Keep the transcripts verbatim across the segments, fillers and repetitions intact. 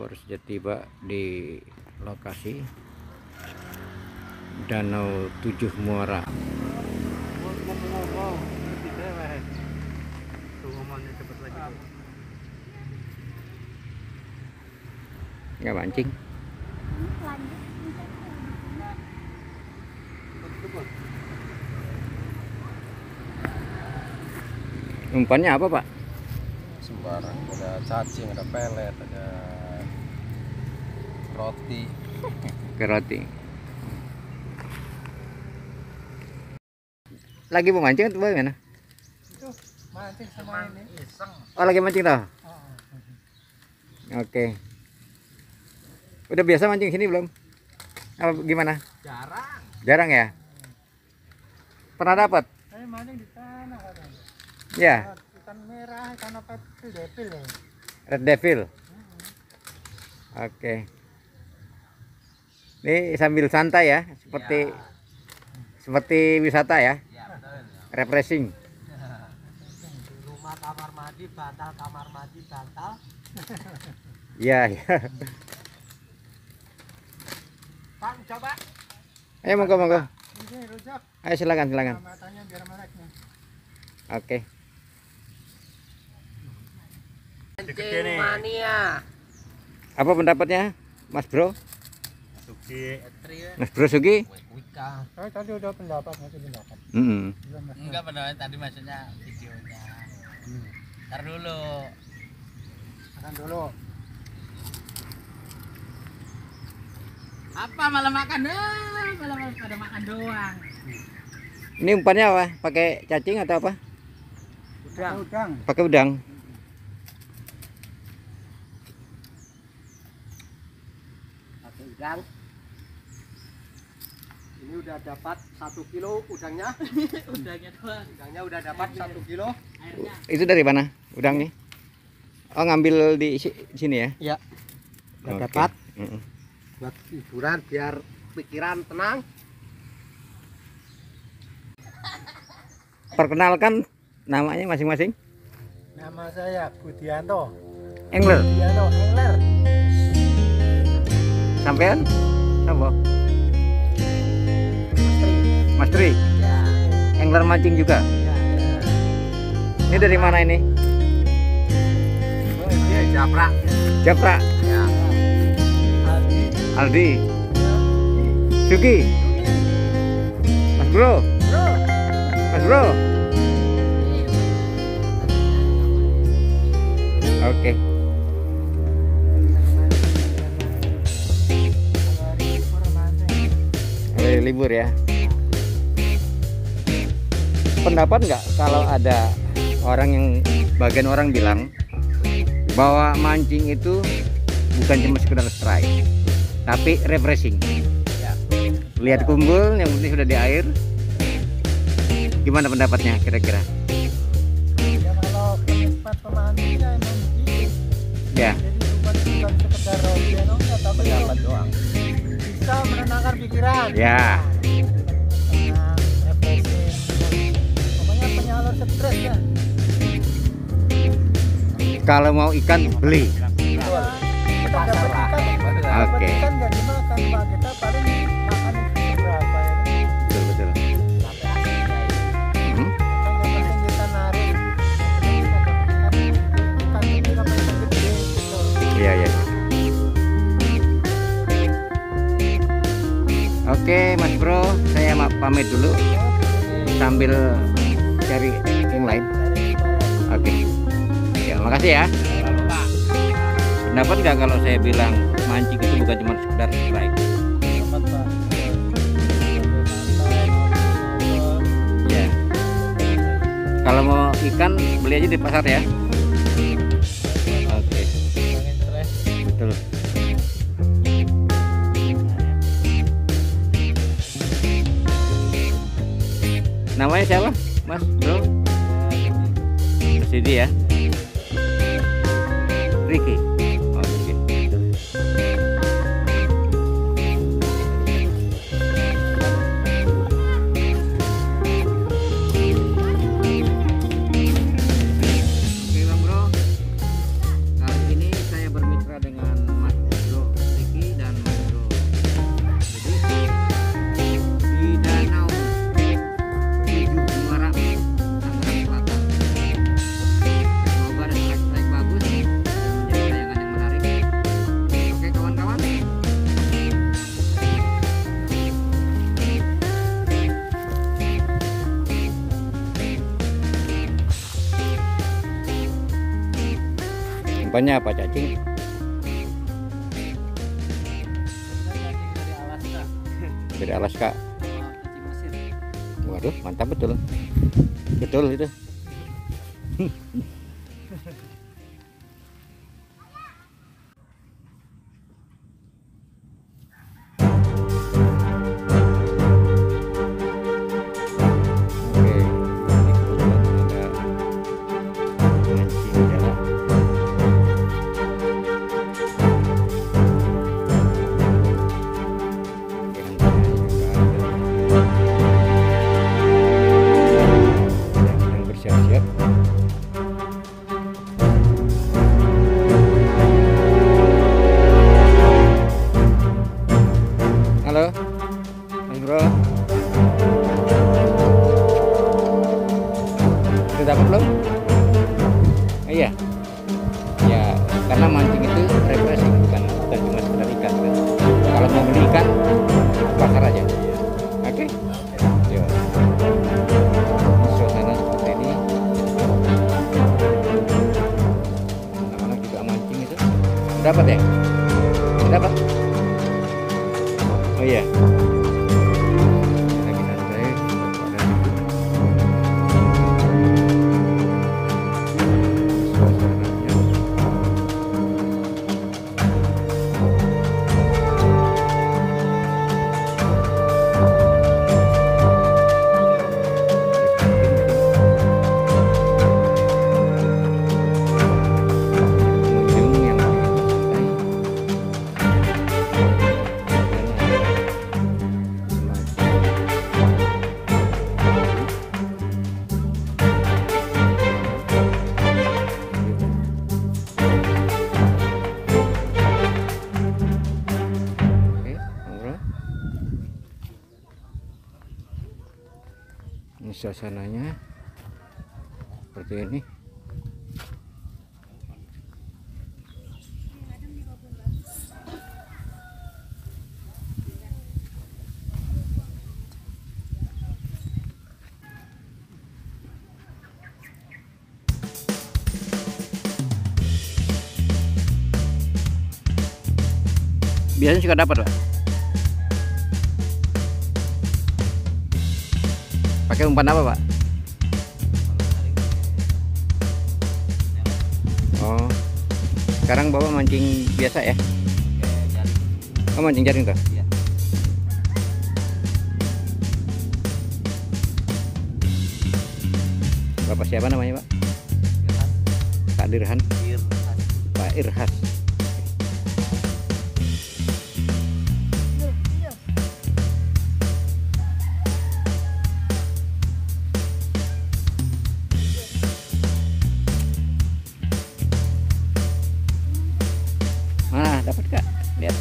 baru saja tiba di lokasi Danau Tujuh Muara. Nggak mancing. Umpannya apa, Pak? Sembarang, ada cacing, ada pelet, ada roti. Ke roti. Lagi mau mancing atau bagaimana? Itu mancing sama ini. Iseng. Oh, lagi mancing toh? Oke. Udah biasa mancing sini belum? Apa gimana? Jarang. Jarang ya? Pernah dapat? Saya mancing di sana katanya. Ya. Ikan merah, ikan apa itu devil ya. Red Devil. Oke. Ini sambil santai ya, seperti Ya. seperti wisata ya. Ya betul. Refreshing. Di rumah kamar mandi bantal, kamar mandi bantal. Iya, ya. Pak, coba. Ayo monggo monggo. Ini rujak. Ayo silakan silakan. Matanya biar mereknya. Oke. Mancing mania. Apa pendapatnya, Mas Bro? Sugi. Mas Bro Sugi? Wika. Saya tadi udah pendapat, masih pendapat. Mm -hmm. Enggak pendapat tadi maksudnya videonya. Hmm. Ntar dulu. Makan dulu. Apa malah makan doang? Malah pada makan doang. Ini umpannya apa? Pakai cacing atau apa? Udang. Udang. Pakai udang. Pakai udang. Ini udah dapat satu kilo udangnya. Udangnya doang. Udangnya udah dapat satu kilo. Airnya. Itu dari mana udangnya? Oh, ngambil di si- sini ya? Ya. Udah Oke. dapat. Mm -mm. Buat hiburan biar pikiran tenang. Perkenalkan namanya masing-masing. Nama saya Budianto. Angler. Budianto Angler. Sampean? Siapa? Mas Tri. Ya. Angler mancing juga. Ya. Ini dari mana ini? Ini Japrak. Japra, Ya. Aldi. Aldi, Sugi, Mas Bro, Bro. Mas Bro. Oke. Hari libur ya. Pendapat nggak kalau ada orang yang bagian orang bilang bahwa mancing itu bukan cuma sekedar strike, tapi refreshing. Ya. Lihat kumpul yang penting sudah di air. Gimana pendapatnya kira-kira? Ya kalau penikmat pemancingnya emang begitu. Ya. Jadi bukan bukan sekedar hobi aja, tapi dapat doang. Bisa menenangkan pikiran. Ya. Tenang, refreshing. Pokoknya penyalur stres ya. Kalau mau ikan beli. Betul. Kita dapat ikan. Dapat Oke. ikan nggak dimakan, Pak. Kita paling makan berapa ya? Betul betul. Sampai asinnya itu. Mhm. Yang penting kita narik. Ikan ini apa yang gede gitu. Iya iya. Oke Mas Bro, saya ma- pamit dulu sambil cari yang lain. Oke. Ya makasih ya. Pendapat nggak kalau saya bilang mancing itu bukan cuma sekedar strike? Ya. Kalau mau ikan beli aja di pasar ya. Oke. Betul. Namanya siapa, Mas Bro? Mas Didi ya. Ricky. Oke. Oke Bang Bro, kali ini saya bermitra dengan Mas Umpannya apa cacing? Dari Alaska. Dari Alaska. Cacing Mesir. Waduh, mantap betul. Betul itu. Oke, ini kebetulan ada mancing jalan. Yang sedang bersiap-siap. Halo, Mas Bro. Sudah dapat belum? Oh, iya. Ya, karena mancing itu refreshing, bukan bukan cuma sekedar ikan kan. Kalau mau beli ikan, pasar aja. Oke. Yuk. Suasana seperti ini. Anak-anak juga mancing itu. Dapat ya? Dapat. Oh iya. Lagi santai. Suasananya. Pengunjung yang santai. Oke, ngobrol. Ini suasananya seperti ini. Biasanya suka dapat, Pak. Pakai umpan apa, Pak? Oh. Sekarang Bapak mancing biasa ya? Oh, mancing jaring tuh? Iya. Bapak siapa namanya, Pak? Pak Dirhan. Pak Irhas. Mana dapat Kak? Lihat.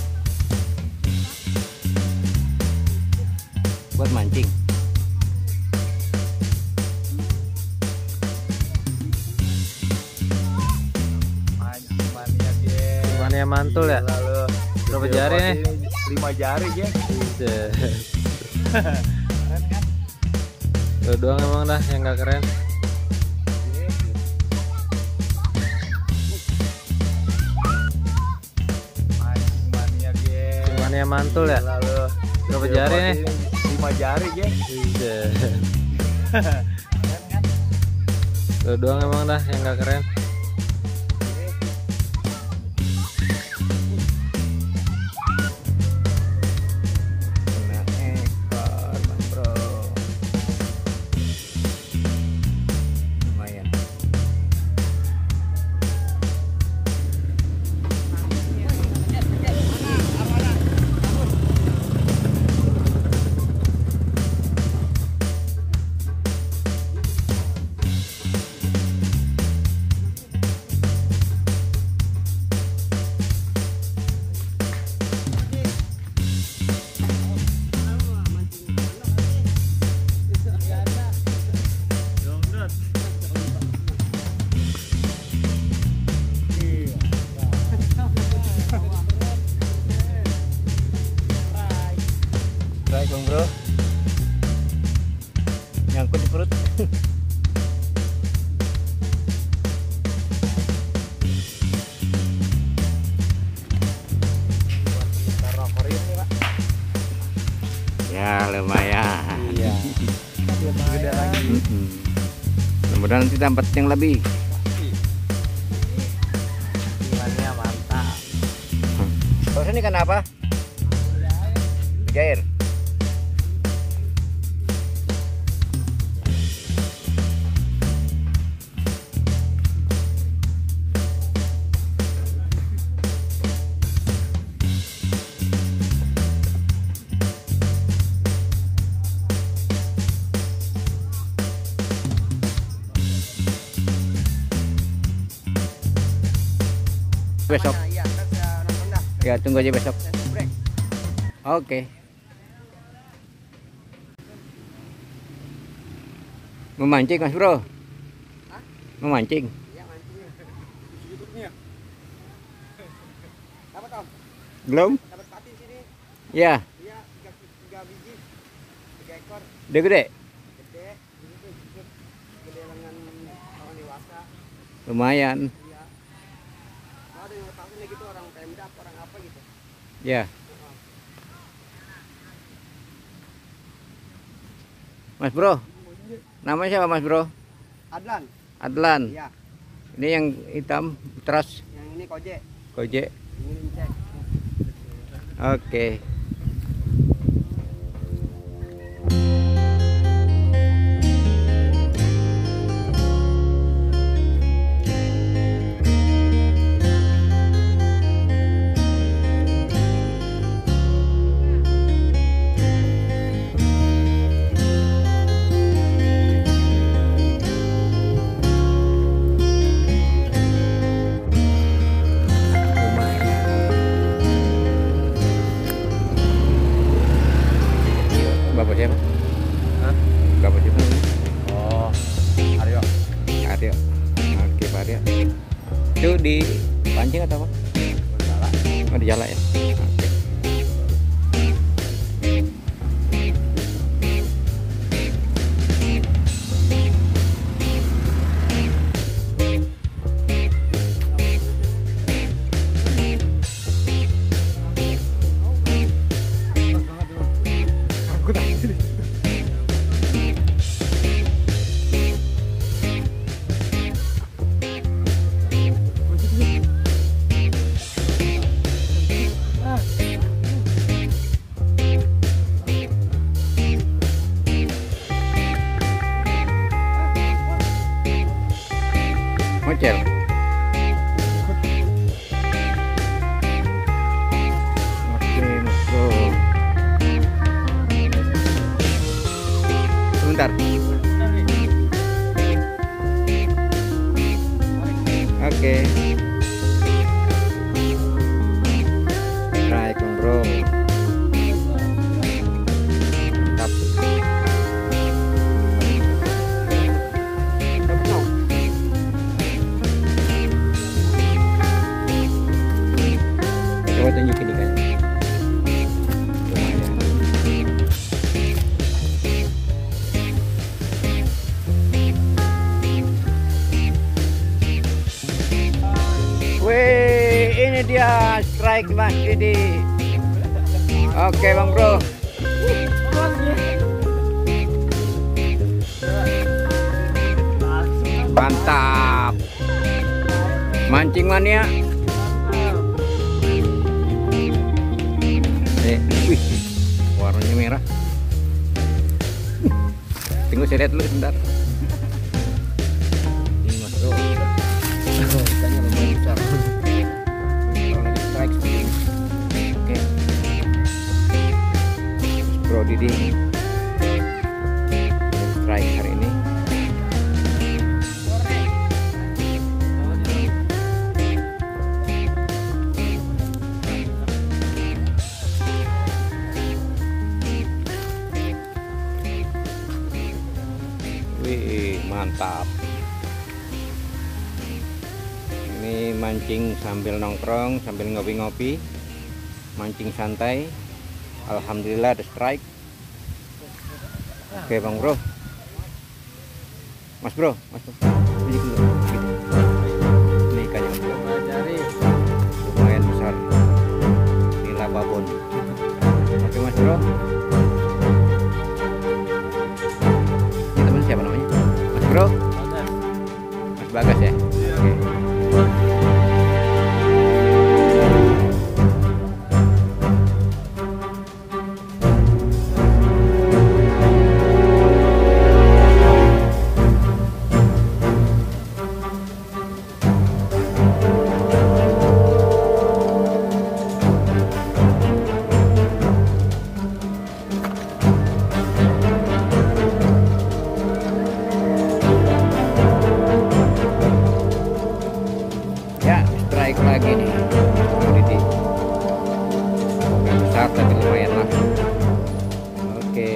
Buat mancing. Mania mantul ya. Lalu Berapa jari nih? lima jari ya. Lo doang emang dah yang gak keren. Mania ge. Mania mantul ya. Lalu Berapa jari nih? lima jari ya. Lo doang emang dah yang gak keren. Kena ekor, Mas Bro. Lumayan. Mudah-mudahan nanti dapat yang lebih. Ikannya mantap. Terus ini kan apa? Jair. Besok. Iya, kan saya nonton dah. Ya, tunggu aja besok. Saya break. Oke. Memancing Mas Bro? Hah? Memancing? Iya, mancingnya. YouTube-nya. Dapat Om? Belum? Dapat patin sini. Ya, Iya, tiga, tiga biji. Tiga ekor. udah gede? Gede. Ini tuh cukup gede lengan orang dewasa. Lumayan. Iya. Oh, ada yang lepasin gitu orang Pemda, orang apa gitu. Ya. Mas Bro, namanya siapa Mas Bro? Adlan. Adlan. Iya. Ini yang hitam, teras, Yang ini koje. koje. Ini lincek. Oke. Bapak siapa? Hah? Bapak siapa? Oh, Aryo. Aryo. Oke, Pak Aryo. Itu di pancing atau apa? Salah. Oh, di jala ya? Oke. Mocel. Oke, Mas Bro. Sebentar. Oke. Baik, Bang Bro. Mantap. Coba tunjukin ikannya. Lumayan. Wih, ini dia strike Mas Didi. Oke Bang Bro. Mantap. Mancing mania. Eh, wih, warnanya merah. Tunggu saya lihat dulu sebentar. Ini Mas Bro. Ikannya lumayan besar. Kalau lagi strike seperti ini. Oke. Mas Bro Didi. Strike hari ini. Wih, mantap. Ini mancing sambil nongkrong, sambil ngopi-ngopi, mancing santai. Alhamdulillah ada strike. Oke Bang Bro. Mas Bro, Mas Bro. Tunjuk dulu. Gitu. Ini ikannya Mas Bro. Cari. Lumayan besar. Ini lababon. Oke Mas Bro. Ini teman siapa namanya? Mas Bro. Ini nggak besar tapi lumayan lah. Oke.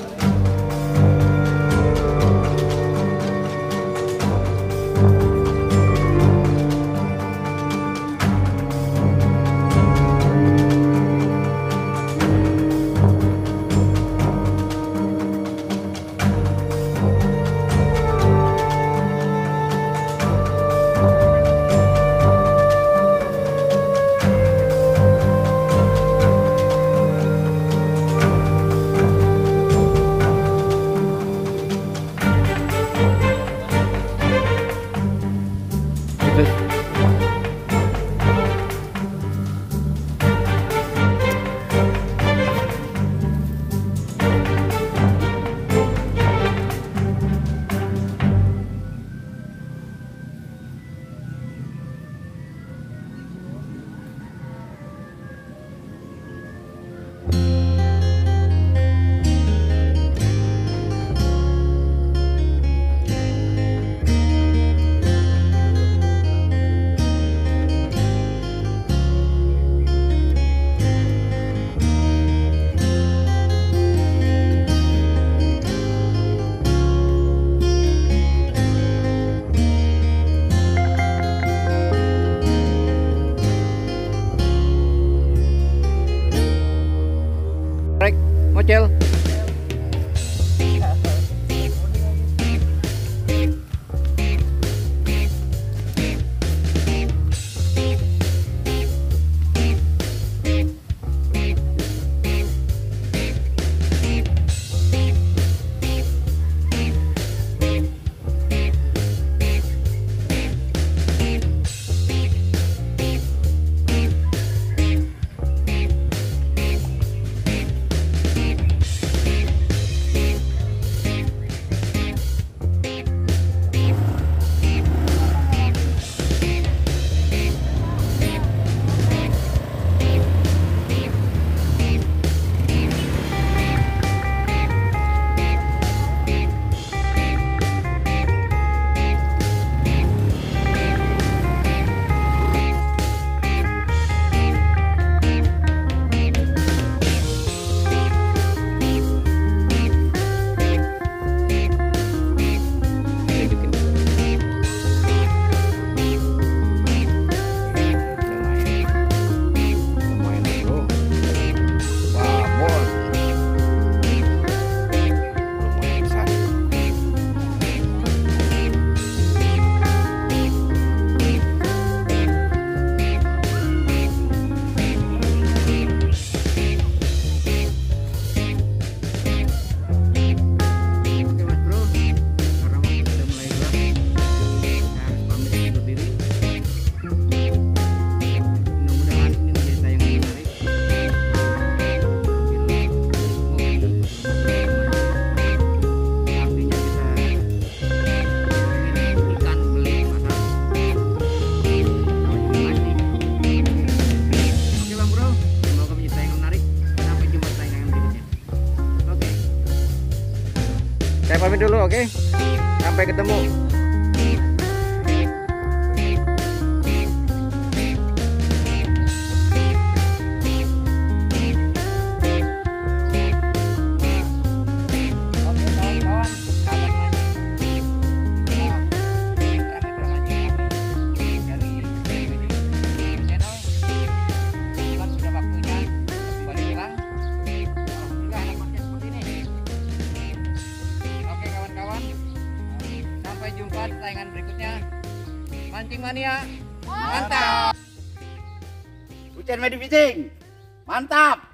Mocel. Saya pamit dulu, oke? Sampai ketemu. Sampai jumpa di tayangan berikutnya. Mancing Mania, mantap. Hujan Medi Fishing, mantap.